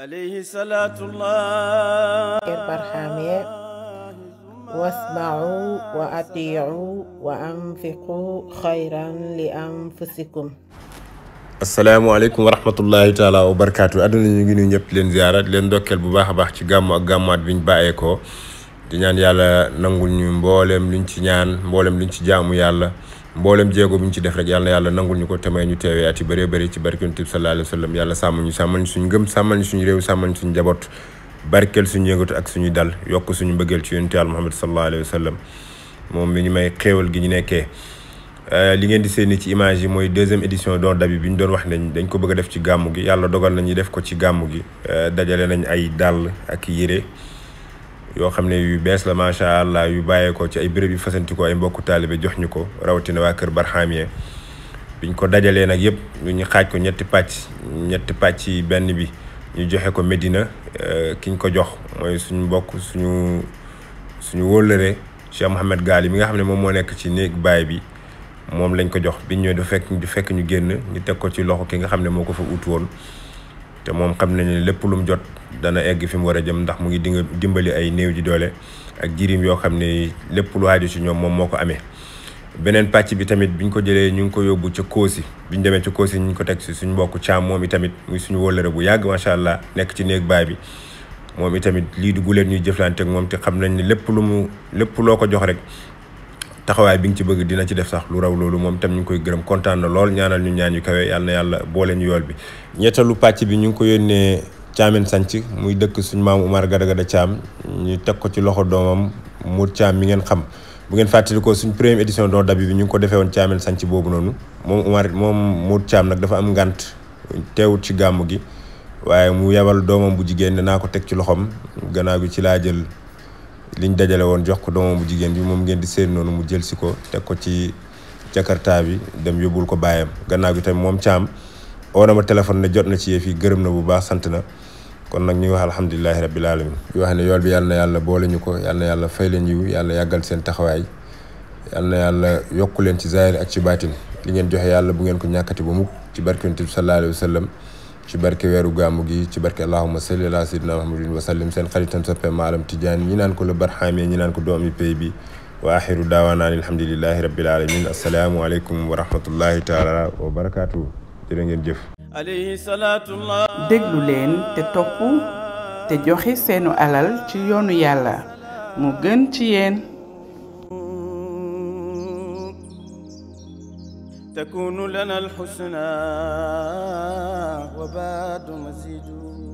عليه صلاة الله برحامي واسمعوا وأطيعوا وأنفقوا خيرا لأنفسكم. asalaamaaleykum wa rahmatullahi taala wa barakaatu àdduna ñu ngi nuyu ñëpp leen ziarat leen ndokkeel bu baax a baax ci gàmmu ak gàmmaat bi ñu bàyyeekoo di ñaan yàlla nangul ñu mboolem luñ ci ñaan mboolem luñ ci jaamu yàlla mboolem jéego bu ñu ci def rek yàlla na yàlla nangul ñu ko tamay ñu teewee at yi bëree bëri ci barke Yonent bi sallallahu alayhi wa sallam yàlla sàmmal ñu suñu ngëm sàmmal ñu suñu réew sàmmal ñu suñu njaboot barkeel suñu yëngatu ak suñu dal yokk suñu mbëggeel ci Yonent yàlla Muhammad sallallahu alayhi wa sallam moom mi ñu may xéewal gi ñu nekkee li ngeen di seeni ci image yi mooy deuxième édition Don Dabi bi ñu doon wax ne dañ ko bëgg a def ci gàmmu gi yàlla dogal na ñu def ko ci gàmmu gi dajale nañ ay dàll ak yére yoo xam ne yu bees la macha allah yu bàyyeekoo ci ay béréb yu fasantikoo ay mbokku taalibe jox ñu ko rawatina waa kër Barhamiya biñ ko dajalee nag yëpp ñu xaaj ko ñetti pàcc yi benn bi ñu joxe ko Medina kiñ ko jox mooy suñu mbokk suñu wóllëre Cheikh Mouhamed Gali mi nga xam ne moom moo nekk ci néeg baay bi moom lañ ko jox biñ ñëw du fekk ñu génn ñu teg ko ci loxo ki nga xam ne moo ko fa ut woon te moom xam nañ ne lépp lu mu jot dana egg fi mu war a jëm ndax mu ngi dimbali ay néew ji doole ak jirim yoo xam ne lépp lu haaju ci ñoom moom moo ko amee. beneen pàcc bi tamit biñ ko jëlee ñu ngi ko yóbbu ca Koosi biñ demee ca Koosi ñu ngi ko teg si suñu mbokku Caam moom itamit muy suñu wóllëre bu yàgg macha allah nekk ci néeg baay bi moom itamit lii du guleen ñuy jëflante ak moom te xam nañ ne lépp loo ko jox rek taxawaay bi nga ci bëgg dina ci def sax lu raw loolu moom tam ñu ngi koy gërëm kontaan na lool ñaanal ñu ñaan yu kawe yàlla na yàlla boole ñu yool bi. ñettalu pàcc bi ñu ngi ko yónnee Caamen Sanc muy dëkk suñu maam Umar Gada Caam ñu teg ko ci loxo doomam Mour Caam mi ngeen xam bu ngeen fàttalikoo suñ première édition Don Dabi bi ñu ngi ko defee woon Caamen Sanc boobu noonu moom Mour Caam nag dafa am ngànt teewut ci gàmmu gi waaye mu yebal doomam bu jigéen ne naa ko teg ci loxoom gannaaw bi ci laa jël liñ dajale woon jox ko doomam bu jigéen bi moom ngeen di seen noonu mu jël si ko teg ko ci jakarta bi dem yóbbul ko baayam gannaaw gi tamit moom Caam oo na ma téléphone ne jot na ci yëf yi gërëm na bu baax sant na kon nag ñu ngi wax alhamdulilahi rabbil alamin yu wax ne yool bi yàlla na yàlla boole ñu ko yàlla na yàlla fay leen yiw yàlla yàggal seen taxawaay yàlla na yàlla yokku leen ci zahir ak ci baatin li ngeen joxe yàlla bu ngeen ko ñàkkati ba mukk ci barke Yonent bi sallallahu alayhi wa sallam ci barke weeru gàmmu gi ci barke allahumma salli ala sayyidina muhammadin wa sallim seen xaritam soppe maalam Tidiane ñi naan ko la Barhamiya ñi naan ko doomi pay bi wa axiru daawaana alhamdulillahi rabbil alamin assalaamu aleykum wa rahmatullahi taala wa barakaatuhu jërë ngeen jëf. عليه صلاة الله déglu leen te topp te joxe seenu alal ci yoonu yàlla mu gën ci yéen. تكون لنا الحسنى وبعد مزيد